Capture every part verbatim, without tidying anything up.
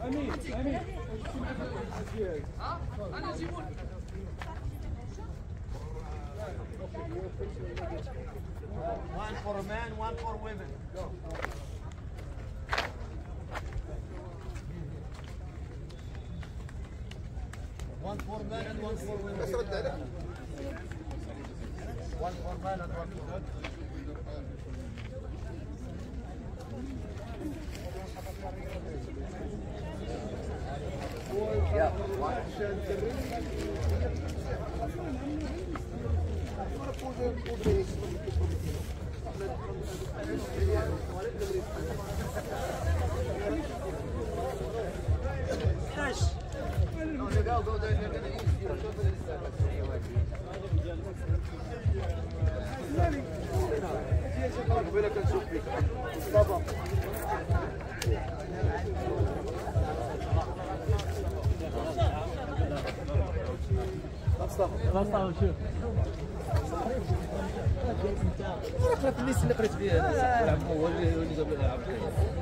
One for men, one for women. One for men and one for women. One for men and one for women. Yeah. No, they go, go, they're going to use you. انا قرات الناس اللي قريت فيها هو اللي هو اللي جاب لنا عبد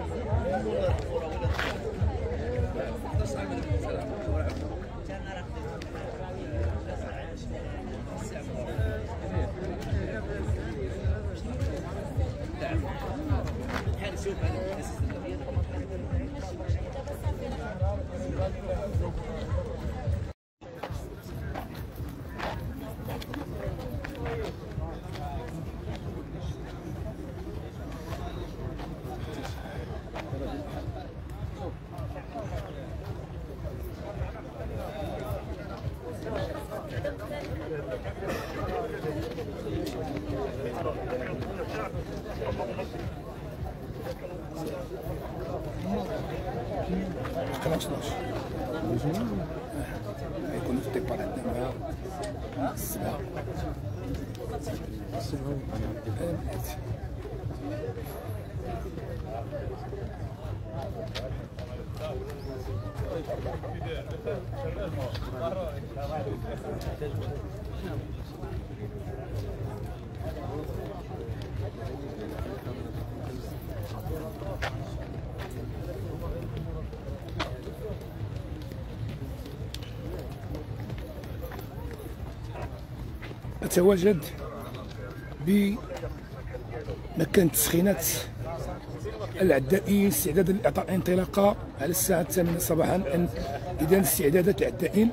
يكون في الديبار عندنا مع السبعة أتواجد بمكان تسخينات العدائين استعدادا لإعطاء انطلاقة على الساعة الثامنة صباحا. إذن استعدادات العدائين.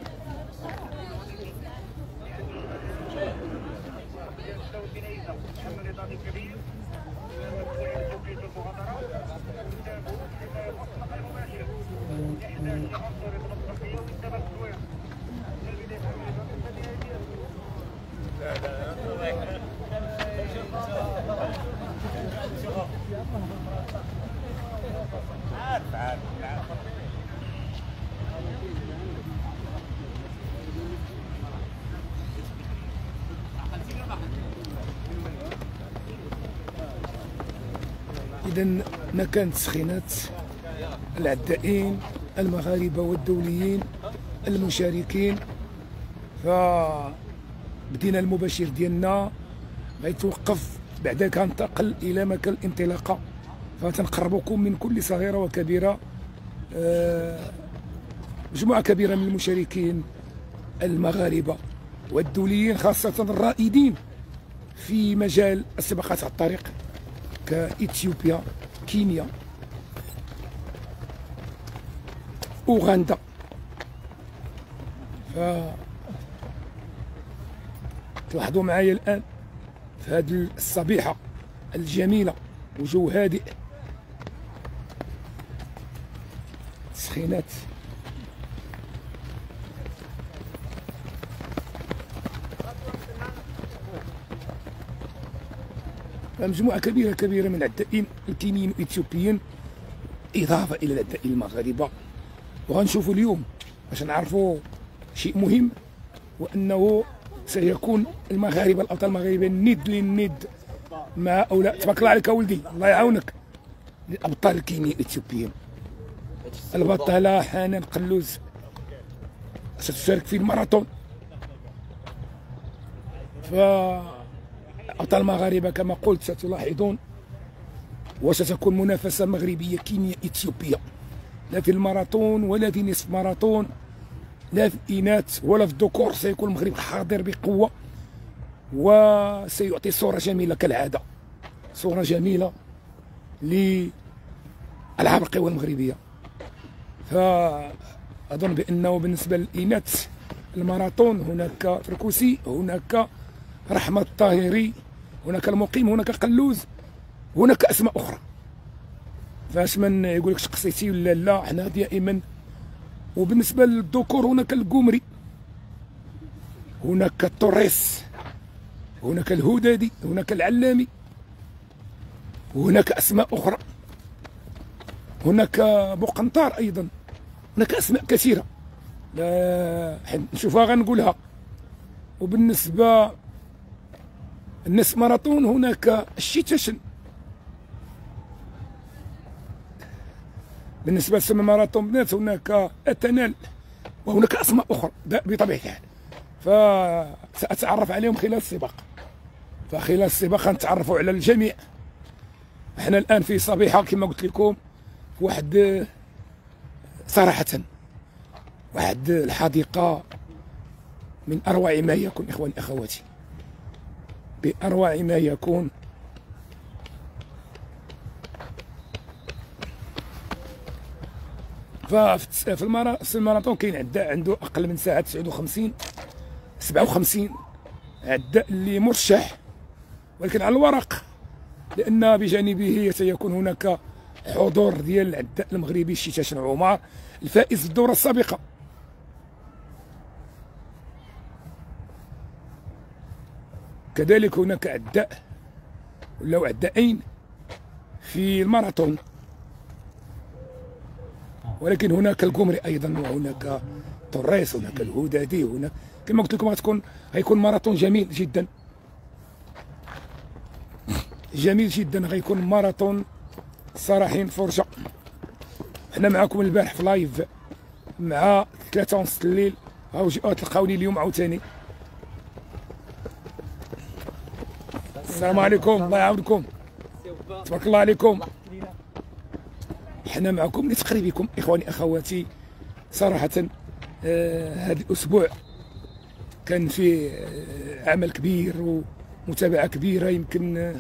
إذن مكان تسخينات العدائين المغاربة والدوليين المشاركين. فبدينا المباشر ديالنا غيتوقف بعد كننتقل إلى مكان الانطلاقة. فتنقربكم من كل صغيرة وكبيرة، مجموعة كبيرة من المشاركين المغاربة والدوليين، خاصة الرائدين في مجال السباقات على الطريق كإثيوبيا، كينيا، أوغندا. ف تلاحظوا معايا الآن في هذه الصبيحة الجميلة وجو هادئ، تسخينات مجموعة كبيرة كبيرة من العدائين الكينيين والإثيوبيين إضافة إلى العدائين المغاربة. وغنشوفوا اليوم باش نعرفوا شيء مهم، وأنه سيكون المغاربة الأبطال المغاربيين ند للند مع أولا تبارك الله عليك ولدي الله يعاونك الأبطال الكينيين الإثيوبيين. البطلة حنان قلوز ستشارك في الماراثون. ف أبطال المغاربة كما قلت ستلاحظون، وستكون منافسة مغربية كينيا إثيوبية لا في الماراثون ولا في نصف ماراثون، لا في الإناث ولا في الذكور. سيكون المغرب حاضر بقوة وسيعطي صورة جميلة كالعادة، صورة جميلة لألعاب القوى المغربية. فأظن بأنه بالنسبة للإناث الماراثون هناك فركوسي، هناك رحمة الطاهري، هناك المقيم، هناك قلوز، هناك أسماء أخرى. فاش من يقول لك شخصيتي ولا لا، حنا دائما. وبالنسبة للذكور هناك القمري، هناك الطريس، هناك الهدادي، هناك العلامي، وهناك أسماء أخرى، هناك بوقنطار أيضا، هناك أسماء كثيرة لا نشوفها غنقولها. وبالنسبة النصف ماراثون هناك الشيتاشن. بالنسبة لسم ماراثون بنات هناك أتنال، وهناك أسماء أخرى بطبيعة الحال، فسأتعرف عليهم خلال السباق. فخلال السباق غنتعرفوا على الجميع. احنا الآن في صبيحة كما قلت لكم، واحد صراحة واحد الحديقة من أروع ما يكون إخواني أخواتي، بأروع ما يكون. ففي الماراثون كاين عداء عنده أقل من ساعة تسعة وخمسين سبعة وخمسين، عداء اللي مرشح ولكن على الورق، لأن بجانبه سيكون هناك حضور ديال العداء المغربي شيتاشن عمر الفائز الدورة السابقة. كذلك هناك عداء ولا عداءين في الماراثون، ولكن هناك القمري ايضا، وهناك طريس، هناك الهدادي، هناك كما قلت لكم غتكون غيكون ماراثون جميل جدا جميل جدا. غيكون ماراثون صراحين فرجه. حنا معكم البارح في لايف مع ثلاثة ونص الليل، هاو جاو تلقاوني اليوم عاوتاني. السلام عليكم، الله يعاونكم، تبارك الله عليكم. حنا معكم لتقريبكم اخواني اخواتي. صراحه آه هذا الاسبوع كان فيه آه عمل كبير ومتابعه كبيره. يمكن آه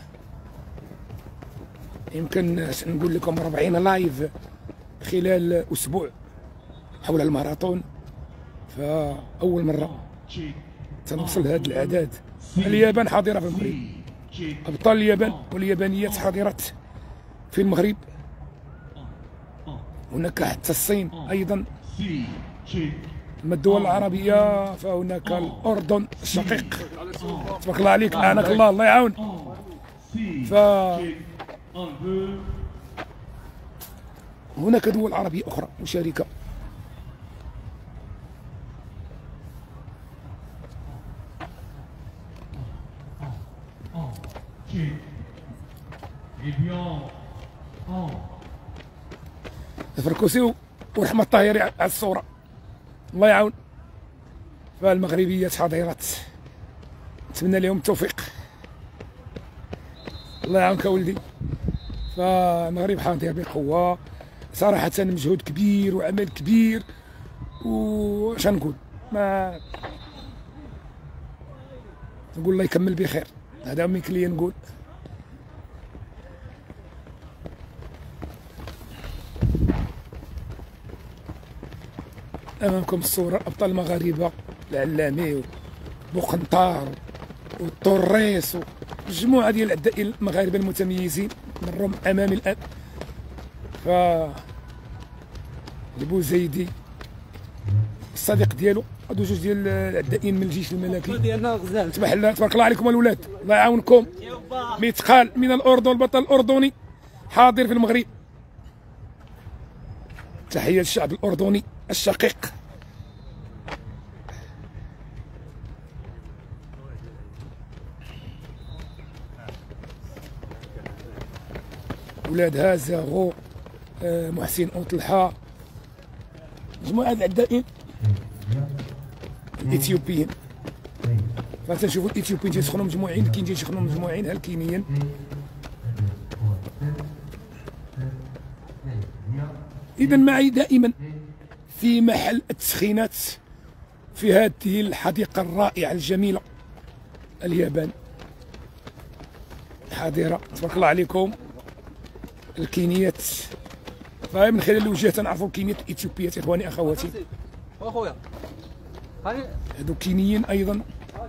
يمكن نقول لكم أربعين لايف خلال اسبوع حول الماراثون. فاول مره تنوصل هذه الاعداد. اليابان حاضره في المغرب، ابطال اليابان واليابانيات حاضرات في المغرب. هناك حتى الصين ايضا. اما الدول العربيه فهناك الاردن الشقيق، تبارك الله عليك، اعانك الله، الله يعاون. ف هناك دول عربيه اخرى مشاركه. فركوسي ورحمة الطاهري على الصورة، الله يعاون. فالمغربيات حاضرات، نتمنى لهم التوفيق، الله يعاونك ولدي. فالمغرب حاضر بقوة صراحة، مجهود كبير وعمل كبير. واش نقول، ما نقول الله يكمل بخير، هذا ما يمكن لي نقول. امامكم الصوره ابطال المغاربه، العلامي وبوقنطار والطريس ومجموعه ديال العداء المغاربه المتميزين مرهم امامي الان. ف البوزيدي الصديق ديالو، هادو جوج ديال العدائين من الجيش الملكي ديالنا غزال. تبارك الله عليكم الولاد، الله يعاونكم. ميتقال من الاردن، البطل الاردني حاضر في المغرب. تحيه للشعب الاردني الشقيق. ولاد هازاغو، آه محسن اوطلحه، مجموعه العدائين الاثيوبيين. فتنشوفوا الاثيوبيين تيسخنوا مجموعين، الكين تيسخنوا مجموعين، الكينيين. اذا معي دائما في محل التسخينات في هذه الحديقه الرائعه الجميله اليابان. حاضره تبارك الله عليكم الكينيات، فمن خلال الوجهه تنعرفوا الكينيات الاثيوبيات اخواني اخواتي. اخويا هادو كينيين ايضا.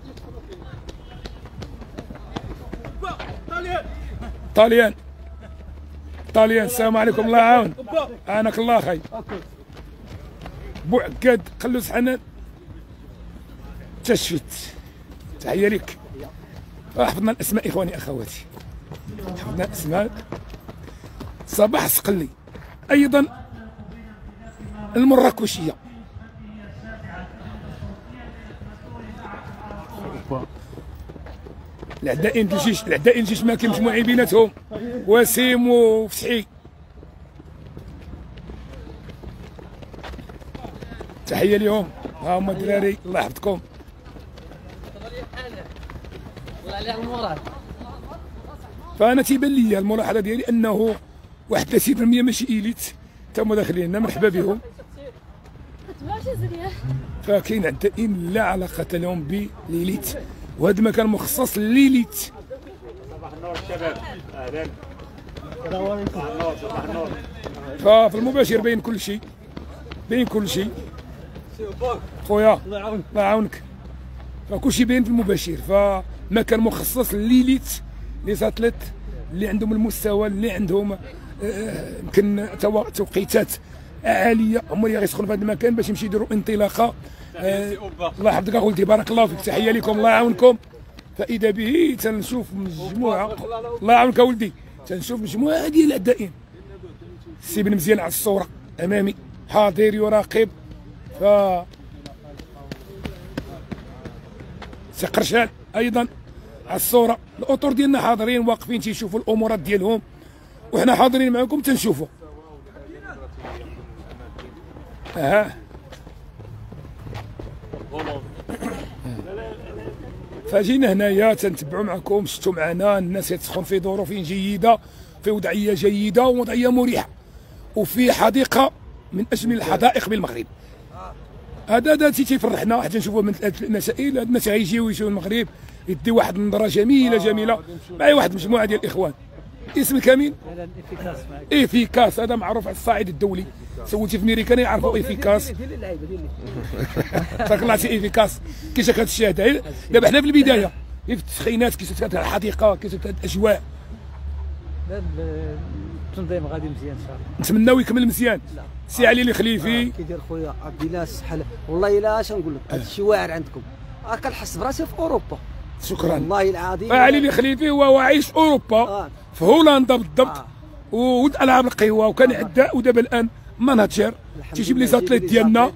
طاليان طاليان السلام عليكم الله يعاون عانك الله خي. بوعكاد قلوس حنان تشفت تحيه لك. حفظنا الاسماء اخواني اخواتي، حفظنا الاسماء. صباح صقلي ايضا المراكشيه. العدائين الجيش العدائين الجيش ما كاين مجموعين بيناتهم وسيم وفتحي. تحيه لهم ها هما الدراري الله يحفظكم. فانا تيبان لي الملاحظه ديالي انه واحد ثلاثين بالمئة ماشي ايليت تا هما داخلين لنا، مرحبا بهم. فكاين عدائين لا علاقه لهم بالإيليت، وهذا المكان مخصص للإيليت. صباح النور الشباب، اهلا. السلام عليكم. صباح النور صباح النور. ففي المباشر باين كل شيء، باين كل شيء. خويا الله يعاونك الله يعاونك. فكل شيء باين في المباشر، فمكان مخصص للإيليت لي ساتليت اللي عندهم المستوى، اللي عندهم يمكن توقيتات عاليه، هما اللي غيسخنوا في هذا المكان باش يمشي يديروا انطلاقه. آه الله يحفظك اخوتي بارك الله فيك، تحيه لكم الله يعاونكم. فاذا به تنشوف مجموعه الله يعاونك اولدي، تنشوف مجموعه ديال العدائين. السي بن مزيان على الصوره امامي حاضر يراقب. ف سي قرشان ايضا على الصوره. الاطر ديالنا حاضرين واقفين تيشوفوا الامورات ديالهم، وحنا حاضرين معكم تنشوفوا. اها فجينا هنايا تنتبعوا معكم، شفتوا معنا الناس يتسخن في ظروف جيده، في وضعيه جيده ووضعيه مريحه، وفي حديقه من اجمل الحدائق بالمغرب. هذا هذا تيفرحنا حتى نشوفوا من المسائل. هاد الناس غيجيو يجيو المغرب يدي واحد النظره جميله جميله. معي واحد المجموعه ديال الاخوان. اسمك امين؟ ايفيكاس، هذا معروف على الصعيد الدولي. سولتي في ميريكان يعرفوا ايفيكاس. تبارك الله عليك ايفيكاس. كي جاك هذا الشهاده دابا حنا في البدايه في التسخينات، كي جات هذه الحديقه، كي جات هذه الاجواء. التنظيم غادي مزيان ان شاء الله، نتمناو يكمل مزيان. سي علي الخليفي كيدير خويا عبد الله السحل. والله الا اش نقول لك هاد الشوارع عندكم راه كنحس براسي في اوروبا. شكرا والله العظيم. علي الخليفي هو عايش في اوروبا آه. في هولندا بالضبط. آه. وود العاب القهوه وكان عداء، ودابا الان ماناجر تيجيب لي ساتليت ديالنا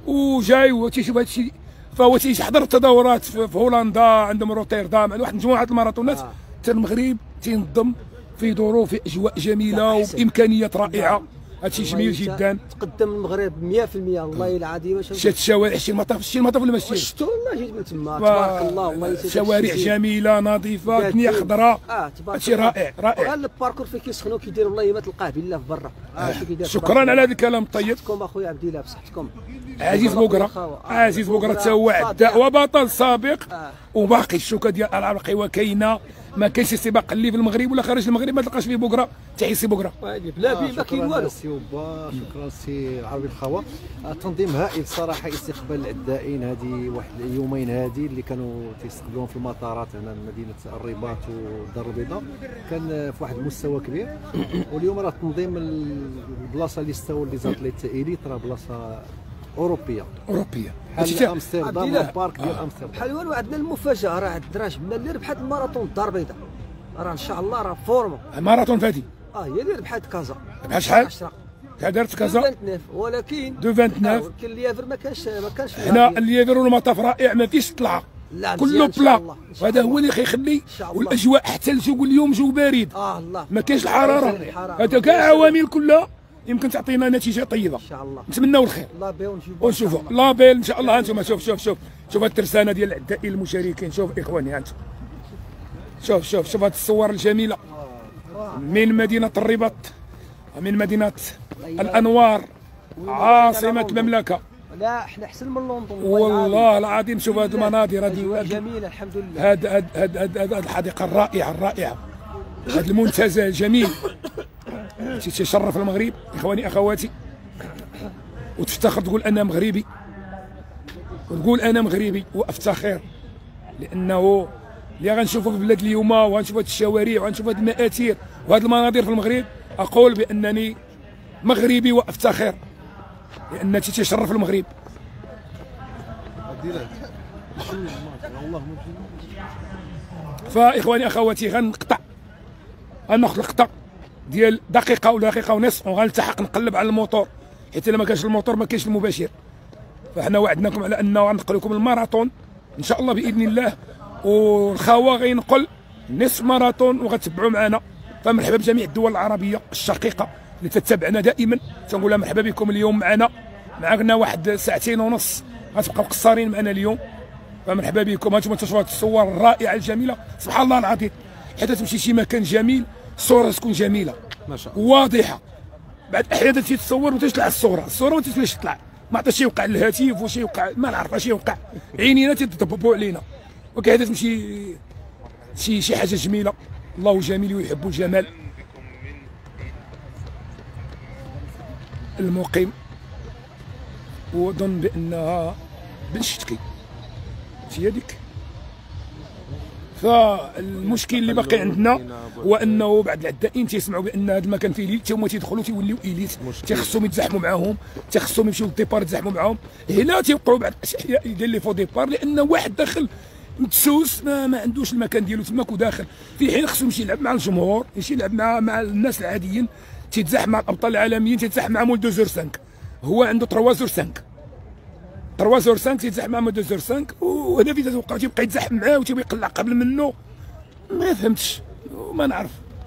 وجاي وتيشوف هذا الشيء. فهو تيحضر التظاهرات في هولندا، عندهم روتردام، واحد مجموعه الماراثونات. حتى المغرب تينظم في ظروف في اجواء جميله وبامكانيات رائعه. هادشي جميل جدا. تقدم المغرب مئة في المئة والله العظيم. شات الشوارع، شتي المطاف، شتي المطاف ولا ما شتيش؟ شفتو والله جيت من تما تبارك الله. والله شوارع جميله نظيفه، دنيا خضراء. اه تبارك هادشي رائع رائع. وغير الباركور فين كيسخنوا كيديروا والله ما تلقاه بالله في برا. اه شو كيدير. شكرا على هذا الكلام الطيب. صحتكم اخويا عبد الله بصحتكم. عزيز بوقره عزيز بوقره تا هو عداء وبطل سابق. وباقي الشوكه ديال العاب القهوه كاينه. ما كاينش سباق اللي في المغرب ولا خارج المغرب ما تلقاش فيه بوقره. تحيي سي بوقره. لا بي ما كاين والو. سي وبا شكرا سي العربي الخوا. تنظيم هائل صراحه، استقبال العدائين هذه واحد اليومين هذه اللي كانوا تيستقبلوهم في المطارات هنا مدينه الرباط والدار البيضاء، كان في واحد المستوى كبير. واليوم راه تنظيم البلاصه اللي استوى اللي زاد لي ايليت راه بلاصه اوروبيه اوروبيه بحال امستردام البارك ديال امستردام. بحال والو عندنا المفاجاه، راه عند الدراجمه اللي ربحت الماراثون الدار البيضاء، راه ان شاء الله راه فورما. ماراثون فادي اه هي اللي ربحت كازا. بحال شحال؟ عشرة. دارت كازا تسعة وعشرين ولكن دو تسعة وعشرين. ولكن الليافر ما كانش ما كانش هنا الليافر والمطاف رائع، ما فيش طلعه، كله بلا. وهذا هو اللي كيخلي والاجواء حتى الجو اليوم جو بارد. اه الله ما كاينش الحراره. هذا كاع عوامل كلها يمكن تعطينا نتيجه طيبه. ان شاء الله نتمناو الخير. الله بيه ونجيبو ونشوفوا لابيل ان شاء الله. انتم شوف شوف شوف شوف الترسانه ديال العدائين المشاركين. شوف اخواني انتم شوف شوف شوف هذه الصور الجميله من مدينه الرباط من مدينه الانوار عاصمه المملكه. لا احنا احسن من لندن والله العظيم. شوف هذه المناظر، هذه هذه جميله الحمد لله. هذا هذا هذا الحديقه الرائعه الرائعه، هذا المنتزه الجميل تشرف المغرب اخواني اخواتي، وتفتخر تقول انا مغربي، وتقول انا مغربي وافتخر، لانه اللي غنشوفوا في بلاد اليوم وغنشوف هذه الشوارع وغنشوف هذه المآثير وهذه المناظر في المغرب، اقول بانني مغربي وافتخر لان تشرف المغرب. فاخواني اخواتي غنقطع غناخذ القطع ديال دقيقه ولا دقيقه ونصف وغنلتحق نقلب على الموتور، حيت الا ما كانش الموتور ما كاينش المباشر. فاحنا وعدناكم على انه غنقل لكم الماراثون ان شاء الله باذن الله، والخوا غينقل نصف ماراثون وغتبعوا معنا. فمرحبا بجميع الدول العربيه الشقيقه اللي تتبعنا دائما، تنقول لها مرحبا بكم اليوم معنا، معنا واحد ساعتين ونص غتبقاو قصارين معنا اليوم. فمرحبا بكم. هانتوما تشوفوا هذه الصور الرائعه الجميله، سبحان الله العظيم، حتى تمشي شي مكان جميل الصوره تكون جميله ما شاء الله واضحه. بعد احيانا تمشي تصور وتطلع الصوره، الصوره ما تسلاش تطلع، ما عرفتش شي يوقع الهاتف وشي يوقع ما نعرف اش يوقع، عينينا تيضببوا علينا. وكذا تمشي شي شي حاجه جميله. الله جميل ويحب الجمال. المقيم وظن بانها بن شتكي في هذيك. فالمشكل اللي باقي عندنا هو انه بعض العدائين تيسمعوا بان هذا المكان فيه ليل، هما تيدخلوا تيوليو اليت، تيخصهم يتزاحموا معاهم، تيخصهم يمشيو للديبار يتزاحموا معاهم. هنا تيوقعوا بعض الاشياء ديال لي فو ديبار، لان واحد داخل متسوس ما, ما عندوش المكان ديالو تماك وداخل، في حين خصو يمشي يلعب مع الجمهور، يمشي يلعب مع مع الناس العاديين، تيتزاحم مع الابطال العالميين، تيتزاحم مع مول دو زور خمسة، هو عنده ثلاثة زور خمسة ثلاثة زور خمسة تيتزاحم مع مول دو زور خمسة، وهذا فين تتوقع تيبقى يتزاحم معاه وتيبقى يقلع قبل منه. ما فهمتش وما نعرف.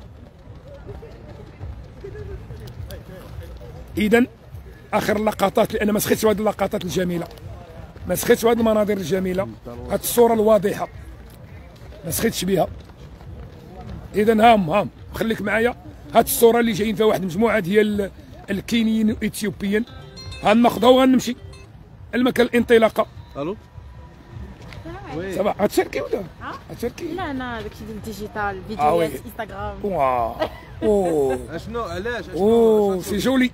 اذا اخر اللقطات، لان ما سخيتش هذه اللقطات الجميله، ما سخيتش هذه المناظر الجميله، هذه الصوره الواضحه ما سخيتش بها. اذا هام هام خليك معايا. هذه الصوره اللي جايين فيها واحد المجموعه ديال الكينيين والاثيوبيين، غناخذها وغنمشي المكان الانطلاقه. الو صباح غتشاركي ولا غتشاركي؟ لا انا داكشي ديال الديجيتال، آه فيديوهات وي. انستغرام. واه اوه اشنو علاش اوه سي جولي.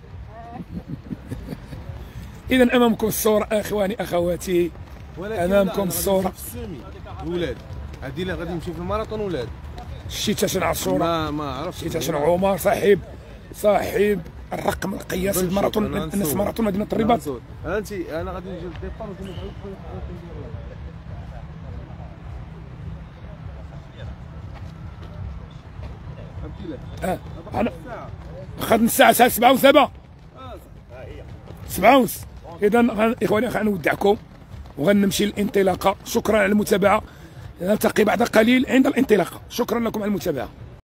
اذا امامكم الصوره اخواني اخواتي، امامكم الصوره. ولاد هادي اللي غادي نمشيو في الماراثون ولاد. شتي شنو الصوره؟ ما ما عرفتش شتي شنو عمر صاحب صاحب الرقم القياسي الماراثون النصف ماراثون مدينه الرباط. انت انا غادي نجي للديبار ونقول اه انا اخذنا الساعه سبعة وسبعة سبعة ونص. اذا اخواني غنودعكم وغنمشي للانطلاقه. شكرا على المتابعه، نلتقي بعد قليل عند الانطلاقه. شكرا لكم على المتابعه.